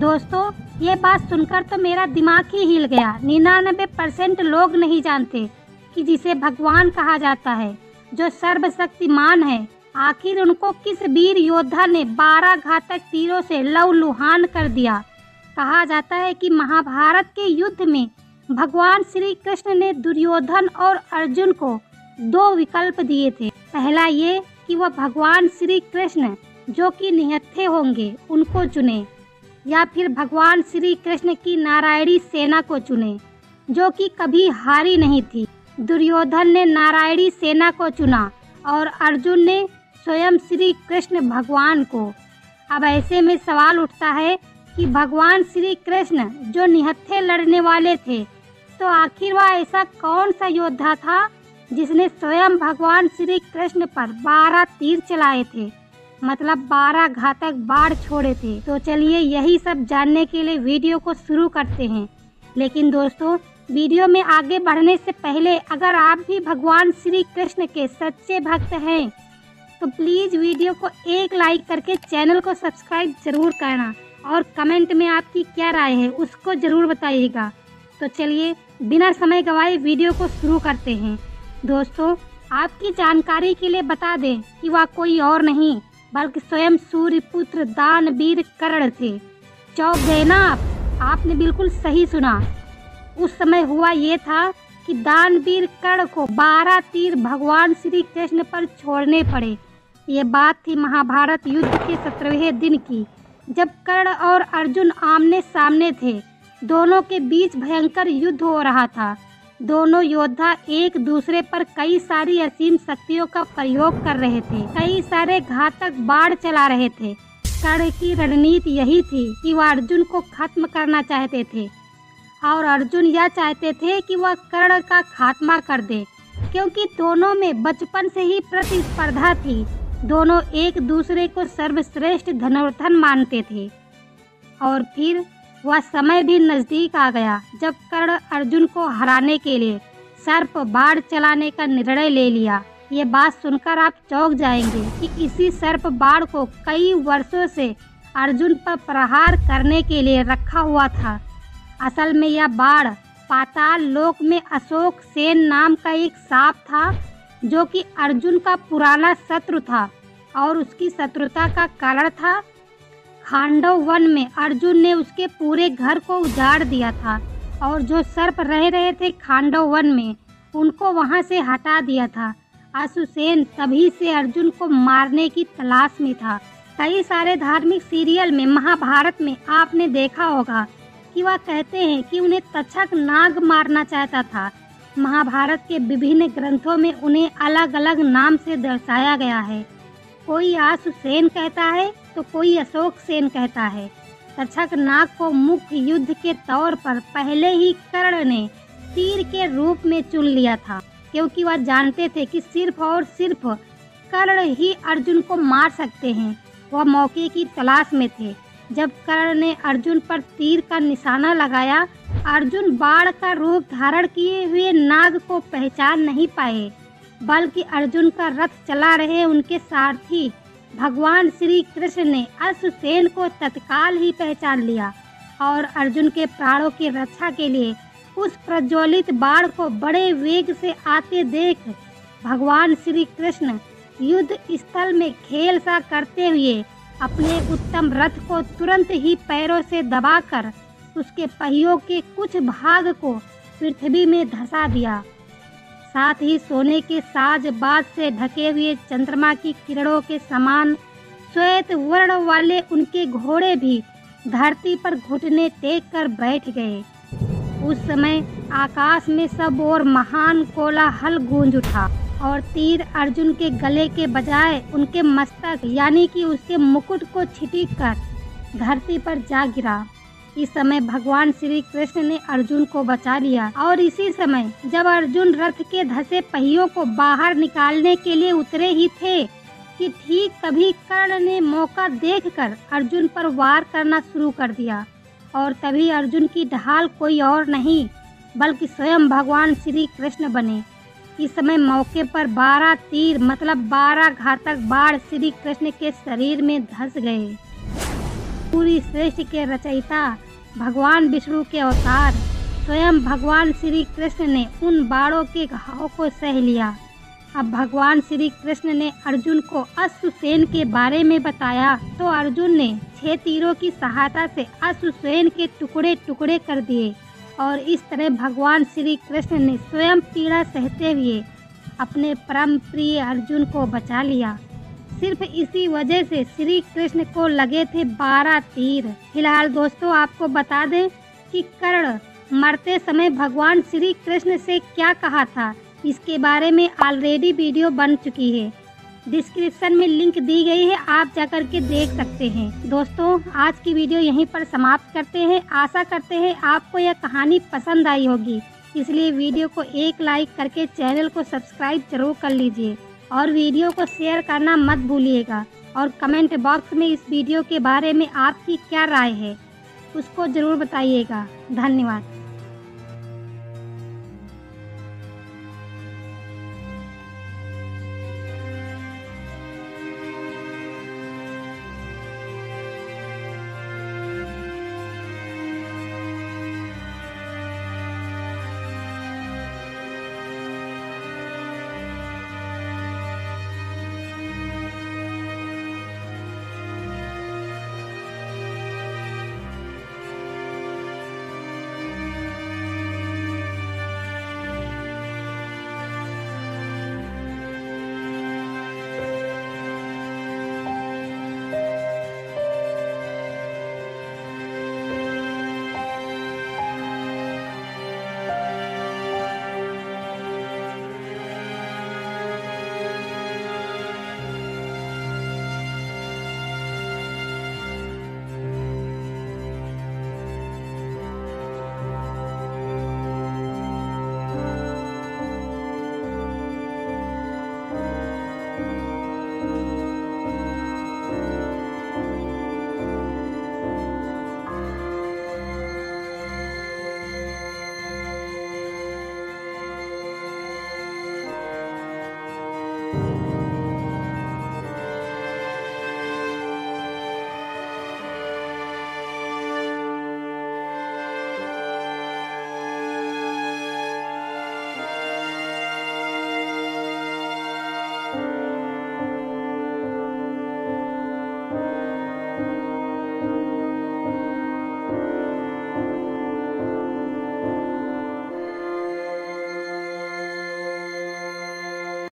दोस्तों, ये बात सुनकर तो मेरा दिमाग ही हिल गया। 99% लोग नहीं जानते कि जिसे भगवान कहा जाता है, जो सर्वशक्तिमान है, आखिर उनको किस वीर योद्धा ने 12 घातक तीरों से लहूलुहान कर दिया। कहा जाता है कि महाभारत के युद्ध में भगवान श्री कृष्ण ने दुर्योधन और अर्जुन को 2 विकल्प दिए थे। पहला ये कि वह भगवान श्री कृष्ण जो कि निहत्थे होंगे उनको चुने, या फिर भगवान श्री कृष्ण की नारायणी सेना को चुने जो कि कभी हारी नहीं थी। दुर्योधन ने नारायणी सेना को चुना और अर्जुन ने स्वयं श्री कृष्ण भगवान को। अब ऐसे में सवाल उठता है कि भगवान श्री कृष्ण जो निहत्थे लड़ने वाले थे, तो आखिर वह ऐसा कौन सा योद्धा था जिसने स्वयं भगवान श्री कृष्ण पर 12 तीर चलाए थे, मतलब 12 घातक बाढ़ छोड़े थे। तो चलिए यही सब जानने के लिए वीडियो को शुरू करते हैं। लेकिन दोस्तों, वीडियो में आगे बढ़ने से पहले अगर आप भी भगवान श्री कृष्ण के सच्चे भक्त हैं तो प्लीज़ वीडियो को एक लाइक करके चैनल को सब्सक्राइब ज़रूर करना और कमेंट में आपकी क्या राय है उसको ज़रूर बताइएगा। तो चलिए बिना समय गवाए वीडियो को शुरू करते हैं। दोस्तों, आपकी जानकारी के लिए बता दें कि वह कोई और नहीं बल्कि स्वयं सूर्यपुत्र दानवीर कर्ण थे। चौंक गए ना आपने बिल्कुल सही सुना। उस समय हुआ ये था कि दानवीर कर्ण को 12 तीर भगवान श्री कृष्ण पर छोड़ने पड़े। ये बात थी महाभारत युद्ध के 17वें दिन की, जब कर्ण और अर्जुन आमने सामने थे। दोनों के बीच भयंकर युद्ध हो रहा था। दोनों योद्धा एक दूसरे पर कई सारी असीम शक्तियों का प्रयोग कर रहे थे, कई सारे घातक बाढ़ चला रहे थे। कर्ण की रणनीति यही थी कि वह अर्जुन को खत्म करना चाहते थे और अर्जुन यह चाहते थे कि वह कर्ण का खात्मा कर दे, क्योंकि दोनों में बचपन से ही प्रतिस्पर्धा थी। दोनों एक दूसरे को सर्वश्रेष्ठ धनुर्धर मानते थे। और फिर वह समय भी नज़दीक आ गया जब कर्ण अर्जुन को हराने के लिए सर्प बाढ़ चलाने का निर्णय ले लिया। ये बात सुनकर आप चौंक जाएंगे कि इसी सर्प बाढ़ को कई वर्षों से अर्जुन पर प्रहार करने के लिए रखा हुआ था। असल में यह बाढ़ पाताल लोक में अशोक सेन नाम का एक सांप था जो कि अर्जुन का पुराना शत्रु था और उसकी शत्रुता का कारण था खांडव वन में अर्जुन ने उसके पूरे घर को उजाड़ दिया था और जो सर्प रह रहे थे खांडव वन में उनको वहां से हटा दिया था। अशुसेन तभी से अर्जुन को मारने की तलाश में था। कई सारे धार्मिक सीरियल में, महाभारत में आपने देखा होगा कि वह कहते हैं कि उन्हें तक्षक नाग मारना चाहता था। महाभारत के विभिन्न ग्रंथों में उन्हें अलग अलग नाम से दर्शाया गया है। कोई आशुसेन कहता है तो कोई अशोक सेन कहता है। तक्षक नाग को मुख्य युद्ध के तौर पर पहले ही कर्ण ने तीर के रूप में चुन लिया था, क्योंकि वह जानते थे कि सिर्फ और सिर्फ कर्ण ही अर्जुन को मार सकते हैं। वह मौके की तलाश में थे। जब कर्ण ने अर्जुन पर तीर का निशाना लगाया, अर्जुन बाण का रूप धारण किए हुए नाग को पहचान नहीं पाए, बल्कि अर्जुन का रथ चला रहे उनके सारथी भगवान श्री कृष्ण ने अश्वसेन को तत्काल ही पहचान लिया और अर्जुन के प्राणों की रक्षा के लिए उस प्रज्वलित बाण को बड़े वेग से आते देख भगवान श्री कृष्ण युद्ध स्थल में खेल सा करते हुए अपने उत्तम रथ को तुरंत ही पैरों से दबाकर उसके पहियों के कुछ भाग को पृथ्वी में धंसा दिया। साथ ही सोने के साज बाज से ढके हुए चंद्रमा की किरणों के समान श्वेत वर्ण वाले उनके घोड़े भी धरती पर घुटने टेक कर बैठ गए। उस समय आकाश में सब ओर महान कोलाहल गूंज उठा और तीर अर्जुन के गले के बजाय उनके मस्तक यानी कि उसके मुकुट को छिटिक कर धरती पर जा गिरा। इस समय भगवान श्री कृष्ण ने अर्जुन को बचा लिया और इसी समय जब अर्जुन रथ के धंसे पहियों को बाहर निकालने के लिए उतरे ही थे कि ठीक तभी कर्ण ने मौका देखकर अर्जुन पर वार करना शुरू कर दिया। और तभी अर्जुन की ढाल कोई और नहीं बल्कि स्वयं भगवान श्री कृष्ण बने। इस समय मौके पर 12 तीर मतलब 12 घातक बाण श्री कृष्ण के शरीर में धंस गए। पूरी सृष्टि के रचयिता भगवान विष्णु के अवतार स्वयं भगवान श्री कृष्ण ने उन बाणों के घाव को सह लिया। अब भगवान श्री कृष्ण ने अर्जुन को अश्वसेन के बारे में बताया तो अर्जुन ने 6 तीरों की सहायता से अश्वसेन के टुकड़े टुकड़े कर दिए और इस तरह भगवान श्री कृष्ण ने स्वयं पीड़ा सहते हुए अपने परम प्रिय अर्जुन को बचा लिया। सिर्फ इसी वजह से श्री कृष्ण को लगे थे 12 तीर। फिलहाल दोस्तों आपको बता दें कि कर्ण मरते समय भगवान श्री कृष्ण से क्या कहा था, इसके बारे में ऑलरेडी वीडियो बन चुकी है। डिस्क्रिप्शन में लिंक दी गई है, आप जाकर के देख सकते हैं। दोस्तों आज की वीडियो यहीं पर समाप्त करते हैं। आशा करते हैं आपको यह कहानी पसंद आई होगी, इसलिए वीडियो को एक लाइक करके चैनल को सब्सक्राइब जरूर कर लीजिए और वीडियो को शेयर करना मत भूलिएगा। और कमेंट बॉक्स में इस वीडियो के बारे में आपकी क्या राय है उसको ज़रूर बताइएगा। धन्यवाद।